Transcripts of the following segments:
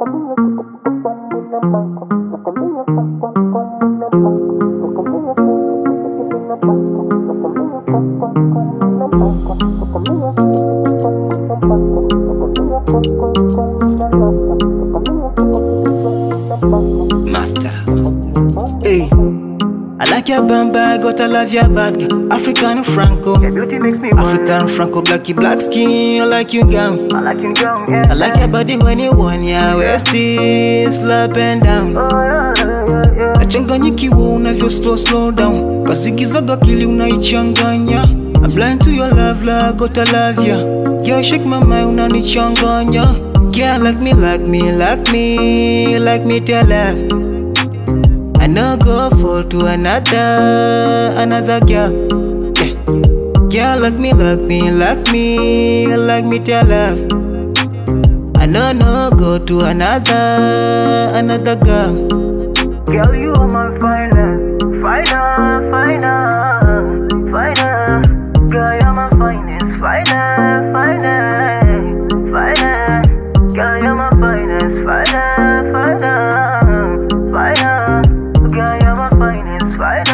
Master. Hey, I like your bamba, gotta love your bad girl. African Franco, Your beauty makes me African Franco, black skin. I like you gown. I like you down, yeah. I like your body when you want ya waist is up and down. Nachanganyikiwa unavyo slow down. Kazigizaga kili unaichanganya. I'm blind to your love, gotta love ya. Girl shake my mind unanichanganya. Girl like me to love. I no go fall to another girl. Yeah. Girl like me to love. I no go to another girl. Girl, you are my finest. Girl, you're my finest. Girl, you're my finest. Girl, you're my finest.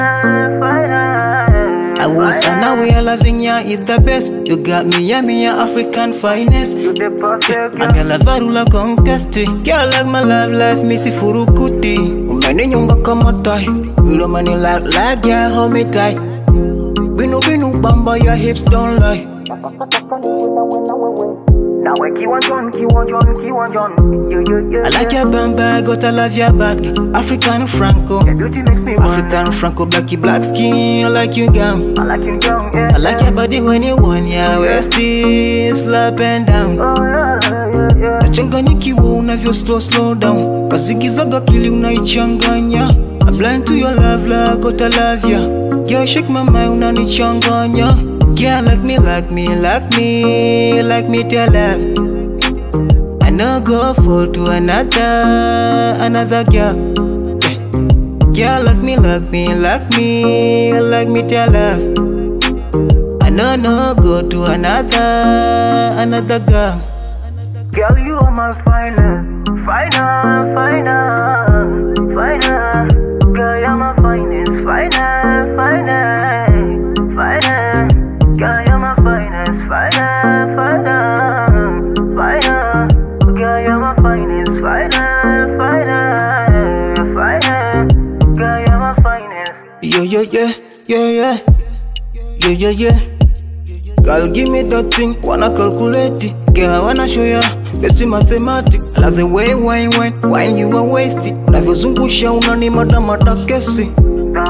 I was and now we are loving ya, it's the best. You got me, ya African finest. You the perfect girl. I'm your lavarula conqueste. Girl like my love life, missy furukuti. Umani nyonga kama tai. You know money like ya, hold me tight. Binu bamba, your hips don't lie. Now I keep on John. I like your bamba, gotta love your bad girl. African Franco, Your beauty makes me African Franco, black skin. I like you gown. I like you down, yeah. I like your body when you want ya waist is up and down. Nachanganyikiwa unavyo slow down. Kazigizaga kili unaichanganya. I'm blind to your love, gotta love ya. Girl shake my mind unanichanganya. Girl like me to love. I no go fall to another girl. Yeah. Girl like me to love. I no go to another girl. Girl, you are my finest. Girl, you're my finest. Girl, you're my finest. Girl, you're my finest. Girl, you're my finest. Yeah. Girl, give me that thing, wanna calculate it. Girl, I wanna show ya best in mathematics. I love the way wine you are wasted. Unavyozungusha unanimada kesi. Give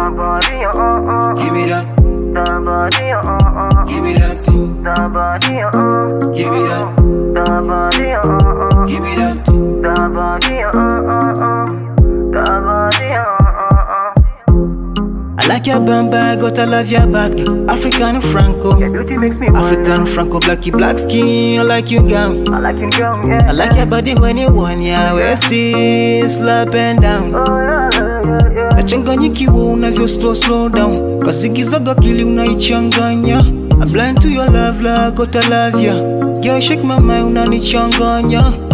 me that. Give me that. Give me that. Give me that. I like your bamba, gotta love your bad girl. African Franco, Your beauty makes me African Franco, black skin. I like you gown. I like you down, yeah. I like your body when you want ya waist is up and down. Nachanganyikiwa unavyo slow down. Kazigizaga kili unaichanganya. I'm blind to your love, gotta love ya. Girl shake my mind unanichanganya.